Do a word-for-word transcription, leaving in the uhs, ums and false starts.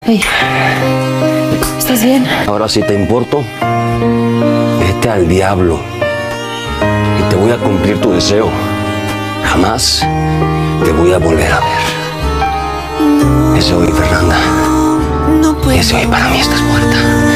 Hey, ¿estás bien? Ahora sí te importo. Vete al diablo. Y te voy a cumplir tu deseo. Jamás te voy a volver a ver. Ese hoy, Fernanda. Ese hoy para mí estás muerta.